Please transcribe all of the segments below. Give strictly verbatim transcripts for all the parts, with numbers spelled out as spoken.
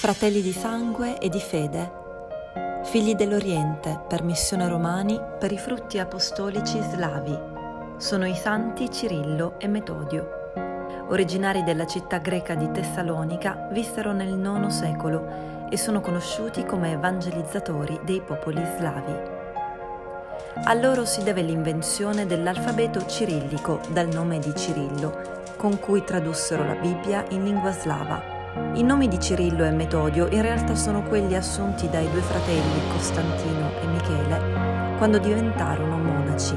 fratelli di sangue e di fede, figli dell'Oriente per missione romani, per i frutti apostolici slavi, sono i santi Cirillo e Metodio. Originari della città greca di Tessalonica, vissero nel nono secolo e sono conosciuti come evangelizzatori dei popoli slavi. A loro si deve l'invenzione dell'alfabeto cirillico dal nome di Cirillo, con cui tradussero la Bibbia in lingua slava. I nomi di Cirillo e Metodio in realtà sono quelli assunti dai due fratelli Costantino e Michele quando diventarono monaci.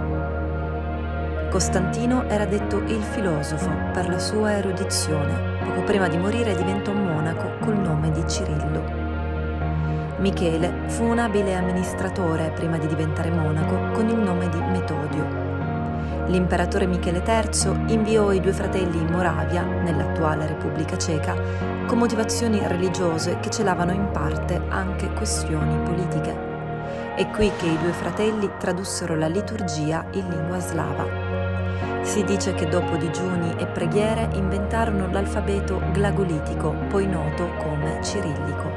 Costantino era detto il filosofo per la sua erudizione. Poco prima di morire diventò monaco col nome di Cirillo. Michele fu un abile amministratore prima di diventare monaco con il nome di Metodio. L'imperatore Michele terzo inviò i due fratelli in Moravia, nell'attuale Repubblica Ceca, con motivazioni religiose che celavano in parte anche questioni politiche. È qui che i due fratelli tradussero la liturgia in lingua slava. Si dice che dopo digiuni e preghiere inventarono l'alfabeto glagolitico, poi noto come cirillico.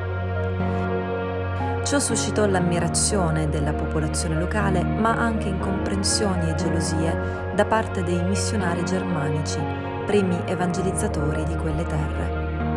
Ciò suscitò l'ammirazione della popolazione locale, ma anche incomprensioni e gelosie da parte dei missionari germanici, primi evangelizzatori di quelle terre.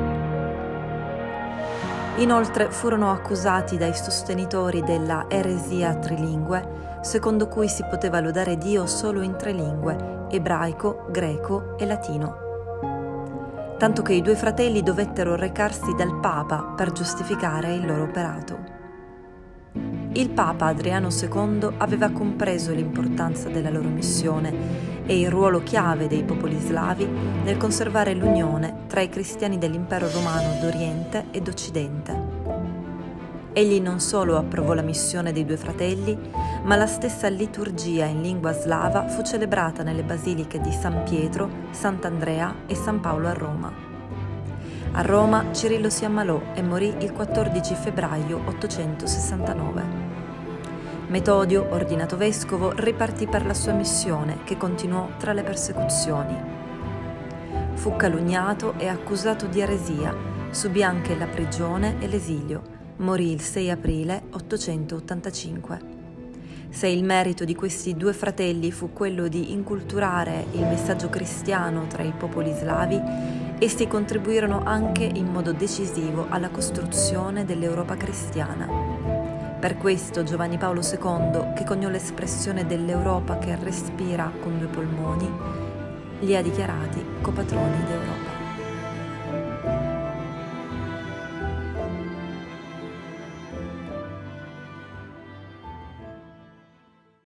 Inoltre furono accusati dai sostenitori della eresia trilingue, secondo cui si poteva lodare Dio solo in tre lingue, ebraico, greco e latino. Tanto che i due fratelli dovettero recarsi dal Papa per giustificare il loro operato. Il Papa Adriano secondo aveva compreso l'importanza della loro missione e il ruolo chiave dei popoli slavi nel conservare l'unione tra i cristiani dell'impero romano d'Oriente e d'Occidente. Egli non solo approvò la missione dei due fratelli, ma la stessa liturgia in lingua slava fu celebrata nelle basiliche di San Pietro, Sant'Andrea e San Paolo a Roma. A Roma Cirillo si ammalò e morì il quattordici febbraio ottocentosessantanove. Metodio, ordinato vescovo, ripartì per la sua missione, che continuò tra le persecuzioni. Fu calunniato e accusato di eresia, subì anche la prigione e l'esilio. Morì il sei aprile ottocentottantacinque. Se il merito di questi due fratelli fu quello di inculturare il messaggio cristiano tra i popoli slavi, essi contribuirono anche in modo decisivo alla costruzione dell'Europa cristiana. Per questo Giovanni Paolo secondo, che coniò l'espressione dell'Europa che respira con due polmoni, li ha dichiarati copatroni d'Europa.